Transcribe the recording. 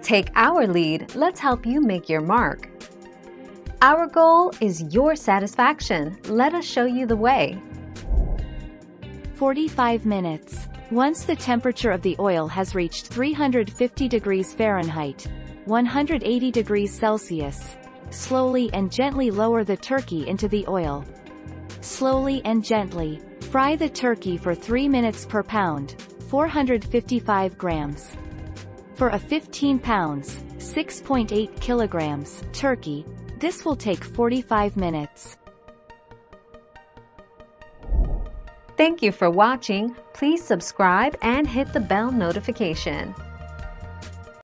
Take our lead, let's help you make your mark. Our goal is your satisfaction. Let us show you the way. 45 minutes. Once the temperature of the oil has reached 350 degrees Fahrenheit, 180 degrees Celsius, slowly and gently lower the turkey into the oil. Slowly and gently. Fry the turkey for 3 minutes per pound, 455 grams. For a 15 pounds, 6.8 kilograms, turkey, this will take 45 minutes. Thank you for watching. Please subscribe and hit the bell notification.